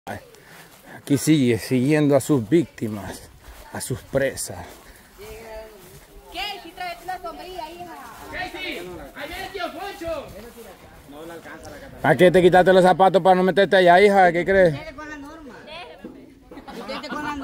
Aquí sigue siguiendo a sus víctimas, a sus presas. Casey, tráete una sombrilla, hija. Casey, ahí viene el tío Foncho. No le alcanza la cataratas. ¿A qué te quitaste los zapatos para no meterte allá, hija? ¿Qué crees? Vete con la norma. Vete con la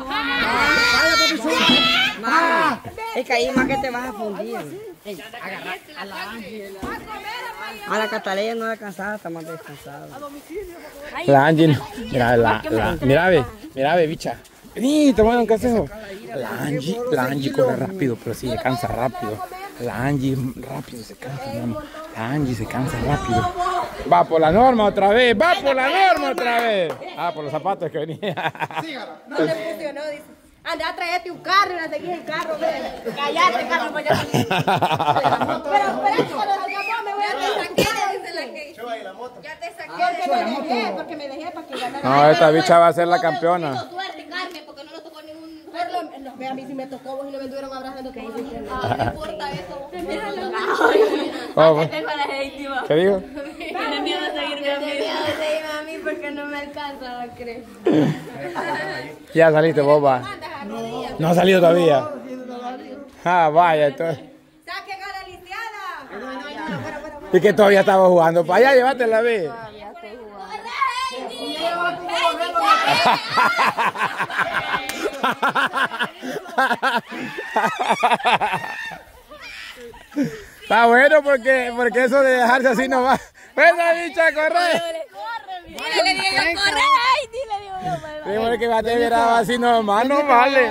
norma. Es que ahí más que te vas a fundir. Agarrar a la Angie. A la Catalina no alcanzaba, está más descansada. La Angie, mira, ve, bicha. Vení, toma un consejo. La Angie corre rápido, pero sí se cansa rápido. La Angie rápido se cansa, mamá. La Angie se cansa rápido. Va por la norma otra vez, va por la norma otra vez. Ah, por los zapatos que venía. No le funcionó, dice. Anda, tráete un carro y no seguís el carro, ve. Cállate, Carlos, pues ya te... Pero espérate, cuando salgamos me voy a... Ya te saqué, dice la que... Ya te saqué, porque me dejé para que ganara. No, esta bicha va a ser la campeona. Suerte, Carmen, porque no nos tocó ningún... Ve, a mí sí me tocó, vos y no me estuvieron abrazando. ¿Qué dices? No importa eso. ¿Qué digo? Tiene miedo de seguirme a mí. Tiene miedo de seguirme a mí porque no me alcanza, creo. Ya saliste, boba. No ha salido todavía. Ah, vaya, entonces. ¡Saquen a la lisiada! Y que todavía estaba jugando. Para allá, llévatela, ve. Está bueno porque eso de dejarse así no va. ¡Esa bicha, corre! Dile, digo, corre, ay, dile, digo, porque va a tener así nomás, no vale.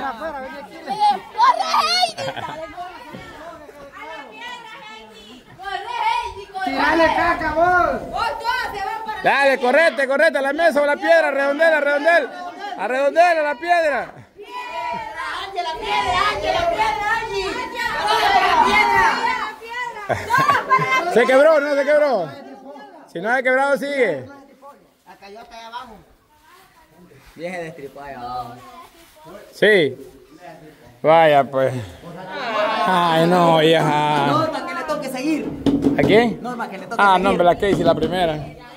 ¡Tirale caca, vos! Dale, correte a la mesa o a la piedra, redondela, arredondela la piedra. ¿Se quebró? ¿No se quebró? Si no se quebrado, sigue. La cayó hasta allá abajo. Vieja destripó allá abajo. Sí. Vaya, pues. Ay, no, hija. Norma, que le toque seguir. ¿A quién? Norma, que le toque seguir. Ah, no, hombre, la Casey, la primera.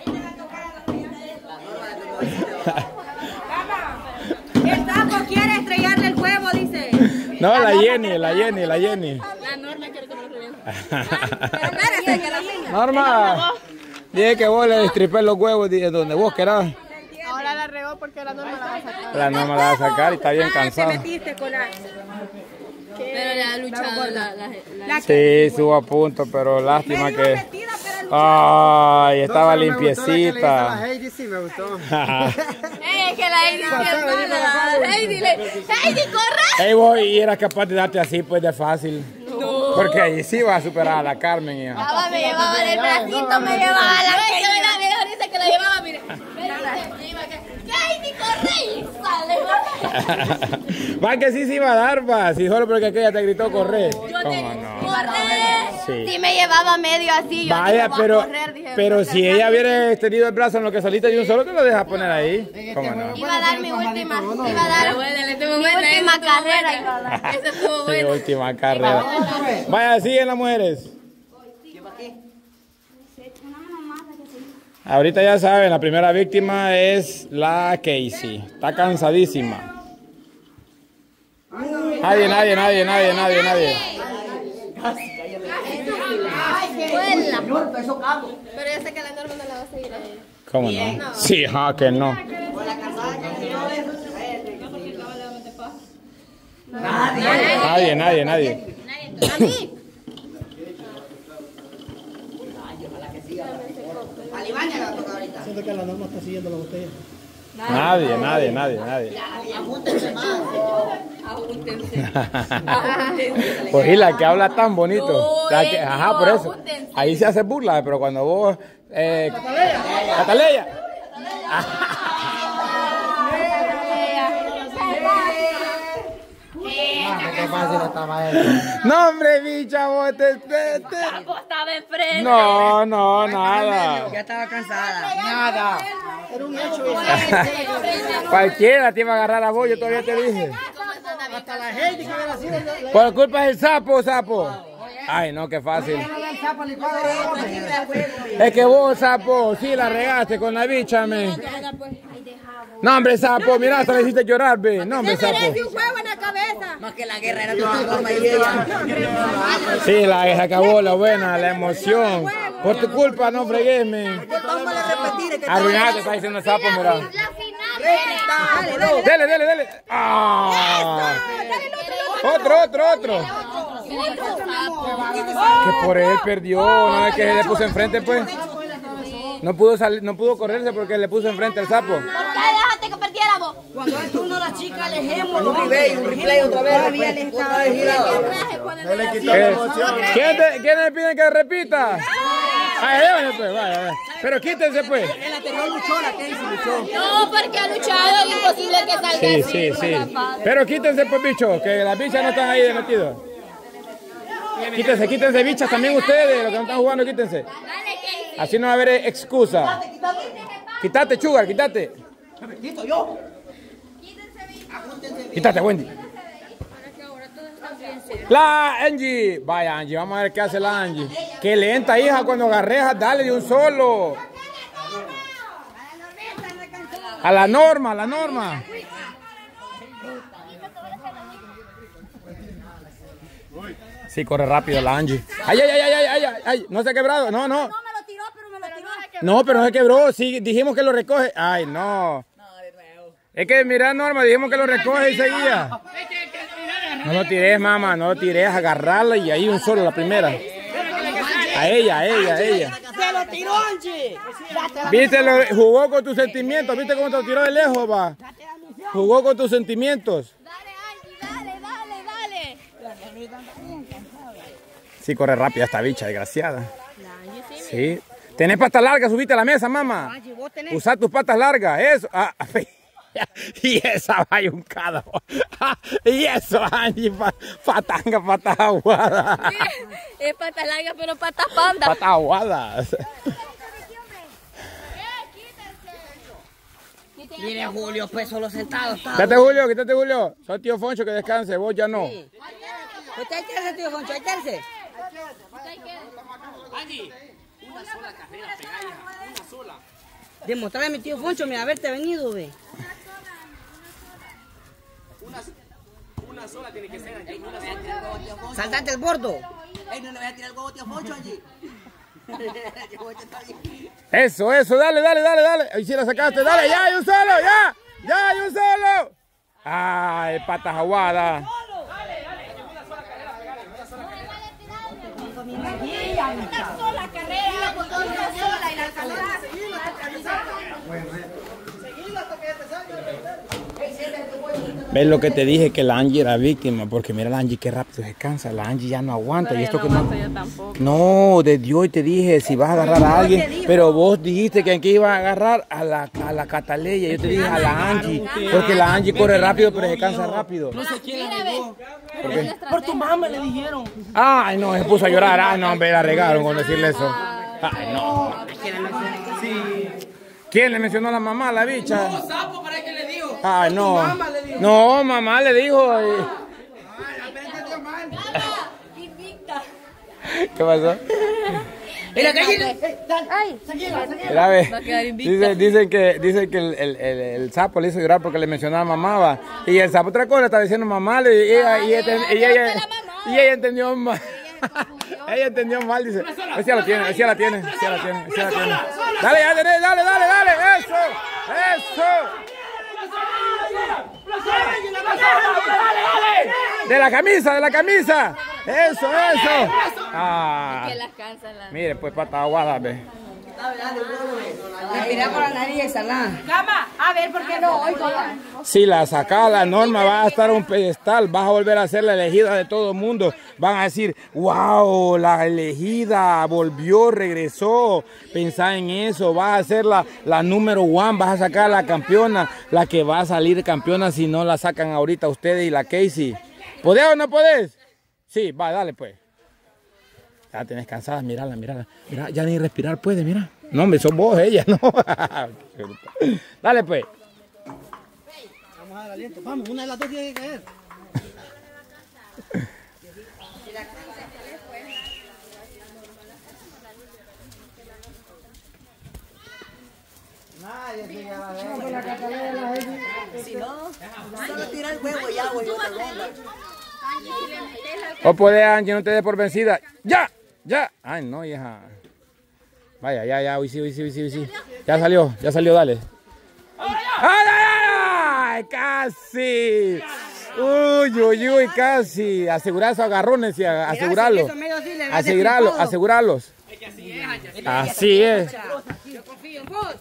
El sapo quiere estrellarle el huevo, dice. No, la Jenny. La Norma quiere que me lo reviente. Pero espérate, que la niña. Norma, dije que vos le destripé los huevos donde vos querás. Ahora la regó porque la Norma la va a sacar. La Norma la va a sacar y está bien cansada. Te metiste con la... Pero le ha luchado la Sí, estuvo a punto, pero lástima que... Ay, estaba limpiecita. La Heidi sí me gustó. Es que la Heidi es mala. Heidi, corre. Ey, vos, y eras capaz de darte así, pues, de fácil. No. Porque ahí sí va a superar a la Carmen. Me llevaba del bracito, me llevaba la que dice que la llevaba, mire. Heidi, corre y sale. Va que sí se iba a dar, va. Si solo porque aquella te gritó correr. ¿Cómo no? Corre. Sí me llevaba medio así. Yo vaya, dije, pero, correr, dije, pero si ella hubiera extendido el brazo en lo que saliste de un solo, te lo dejas poner ahí. ¿Cómo no? Iba a dar mi última, mi última carrera. Esa estuvo buena. Mi última carrera. Vaya, siguen las mujeres. Ahorita ya saben, la primera víctima es la Casey. Está cansadísima. Nadie. Pero yo sé que la Norma no la va a seguir a ella. ¿Cómo no? Sí, que no. Nadie. A mí. Siento que la Norma está siguiendo la botella. Nadie. Ajúntense más. Pues y la que habla tan bonito. No, La que, ajá, por eso. ajúntense. Ahí se hace burla, pero cuando vos... Cataleya. Qué fácil estaba eso. No, hombre, bicha, vos Estaba enfrente. No, nada. Ya estaba cansada. Nada. Era un hecho. Cualquiera te iba a agarrar a vos, yo todavía te dije. Hasta la Heidi que hubiera sido. Por culpa del sapo. Ay, no, qué fácil. Es que vos, sapo, sí la regaste con la bicha, me. No, hombre, sapo, mira, hasta le hiciste llorar, ve. No, hombre, sapo. merece un juego en la cabeza. Más que la guerra era de otra forma y ella. Sí, se acabó la buena, la emoción. Por tu culpa, no fregues, men. Arruinaste, está diciendo el sapo, mira. La final. Dale. ¡Ah! Otro. Que por él perdió, no es que se le puso enfrente, pues. No pudo correrse porque le puso enfrente al sapo. ¿Por qué dejaste que perdiéramos? Cuando es turno a la chica, alejemos un replay otra vez. ¿Quiénes piden que repita? Ay, pues, vaya. Pero quítense, pues. El anterior luchó, la Casey luchó. No, porque ha luchado, es imposible que salga así. Sí. Pero quítense, pues, bichos, que las bichas no están ahí de metidos. Quítense, bichas, también ustedes, los que no están jugando, quítense. Así no va a haber excusa. Quítate, Sugar, quítate. Quito yo. Quítate, Wendy. La Angie. Vaya, Angie, vamos a ver qué hace la Angie. Qué lenta, hija, cuando agarrejas, dale de un solo. A la norma. Sí, corre rápido la Angie. Ay, no se ha quebrado, no. No me lo tiró, pero me lo tiró. No, pero no se quebró, sí, dijimos que lo recoge. Ay, no. Es que mira, Norma, dijimos que lo recoge y seguía. No lo tires, mamá, no lo tires, agarrarla y ahí un solo, la primera. A ella. ¡Se lo tiró, Angie! Viste, jugó con tus sentimientos, viste cómo te lo tiró de lejos, va. Jugó con tus sentimientos. Dale, Angie, dale. Sí, corre rápido esta bicha, desgraciada. Sí. Tenés patas largas, subiste a la mesa, mamá. Usa tus patas largas, eso. Y esa vaya un cada. Y eso, Angie, patanga, patas aguadas. Es patas largas, pero patas panda. Patas aguadas. Mire, Julio, pues solo sentado está. Quítate, Julio. Soy tío Foncho, que descanse, vos ya no. ¿Usted hay que tío Foncho? ¿Hay que Angie, una sola carrera pegada, una sola. Demostrarle a mi tío Foncho, mira, haberte venido, ve. Una sola tiene que ser, Angie. Saltate el bordo. Ey, no le voy a tirar el huevo, tío Foncho, Angie. Eso, dale. Ahí sí la sacaste, dale, ya hay un solo. Ay, patas aguadas. Una sola carrera, una sola y la alcanzás. ¿Ves lo que te dije? Que la Angie era víctima, porque mira la Angie qué rápido se cansa, la Angie ya no aguanta. Pero y esto no que no... aguanto yo tampoco. No, desde hoy te dije, si vas a agarrar a alguien, pero vos dijiste que aquí iba a agarrar a la Cataleya, yo te dije a la Angie, porque la Angie corre rápido, pero se cansa rápido. No sé quién la regó. ¿Por qué? Por tu mamá le dijeron. Ay, no, se puso a llorar, ay, no, hombre, la regaron con decirle eso. Ay, no. ¿Quién le mencionó a la mamá, la bicha? No, sapo, ¿para qué le dijo? Ay, no. No, mamá le dijo. Invicta. ¿Qué pasó? Mira, cállate. Ay, Mira, ve. Va a quedar invicta. Dicen que el sapo le hizo llorar porque le mencionaba mamá, va. Y el sapo otra cosa, estaba diciendo mamá, y ella entendió mal. Ella entendió mal, dice. Esa la tiene. Dale, eso. De la camisa. Eso. Ah. Que las cansan las... Mire, pues pata aguada, ve. Respira por la nariz esa la. Cama, a ver, ¿por qué no? Hoy Si la sacaba la Norma, va a estar en un pedestal, vas a volver a ser la elegida de todo el mundo. Van a decir, wow, la elegida volvió, regresó. Pensá en eso, vas a ser la número 1, vas a sacar la campeona, la que va a salir campeona si no la sacan ahorita ustedes y la Casey. ¿Podés o no podés? Sí, va, dale pues. Ya tenés cansada, mírala. Mira, ya ni respirar puede, mira. No, hombre, sos vos, ella, no. Dale pues. Vamos a dar aliento. Vamos, una de las dos tiene que caer. Si no, solo tira el huevo y agua y otra ronda. O puede, Angie, no te dé por vencida. ¡Ya! ¡Ya! Ay, no, hija. Vaya, ya, uy, sí. Ya salió, dale. ¡Ay, ay! ¡Casi! Uy, casi. Asegurar esos agarrones y asegurarlos. Asegurarlos. Así es. Yo confío en vos.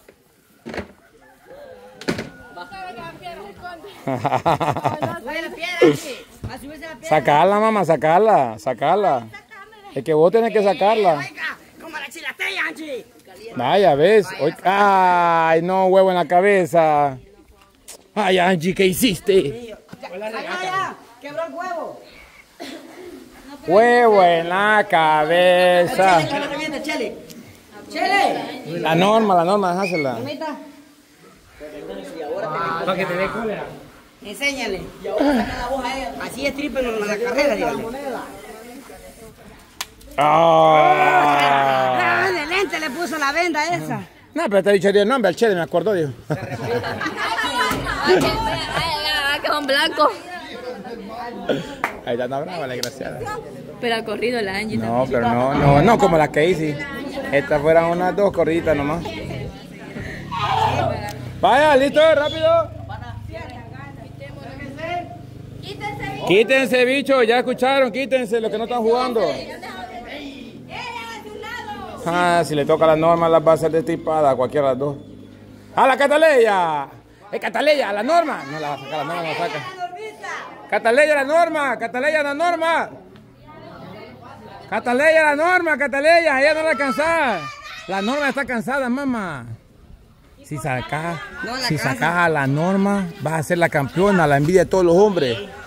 Sacarla, mamá, sacarla. Es que vos tenés que sacarla. Como la chilatea, Angie. Vaya, ¿ves? Ay, no, huevo en la cabeza. Ay, Angie, ¿qué hiciste? Ya, quebró el huevo. Huevo en la cabeza. Chele. La norma, déjásela. Para que te dé cólera. Enséñale. Y ahora saca la voz a ella. Así es triple en la carrera, dígale. Ah. De lente le puso la venda esa. No, pero te he dicho el nombre al Chele, me acordó, dijo. Ay, que son blancos. Ahí está, no brava la desgraciada. Pero ha corrido la Angie No, pero no como la que hice. Estas fueran unas 2 corriditas nomás. Vaya, listo, rápido. Quítense, bicho, ya escucharon, quítense los que no están jugando. Ah, si le toca la norma, las va a ser destripada, cualquiera de las dos. ¡Ah, la Cataleya! Cataleya, la norma! No la va a sacar, la norma no la saca. Cataleya, la norma, Cataleya, la norma. Cataleya, la norma, Cataleya, ella no la alcanza. La norma está cansada, mamá. Si sacas a la norma, vas a ser la campeona, la envidia de todos los hombres.